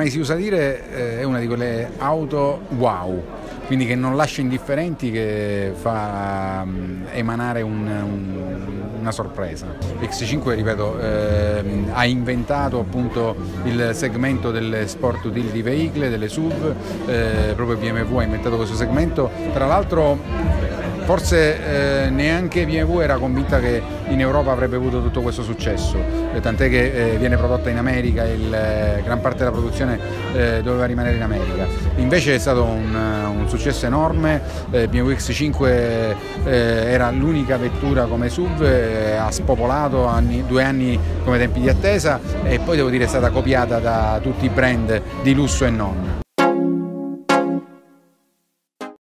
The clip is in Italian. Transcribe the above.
ormai si usa dire, è una di quelle auto wow, quindi che non lascia indifferenti, che fa emanare una sorpresa. X5, ripeto, ha inventato appunto il segmento delle sport utility vehicle, delle SUV, proprio BMW ha inventato questo segmento. Tra l'altro forse neanche BMW era convinta che in Europa avrebbe avuto tutto questo successo, tant'è che viene prodotta in America, gran parte della produzione doveva rimanere in America. Invece è stato un successo enorme. BMW X5 era l'unica vettura come SUV, ha spopolato 2 anni come tempi di attesa, e poi devo dire è stata copiata da tutti i brand di lusso e non.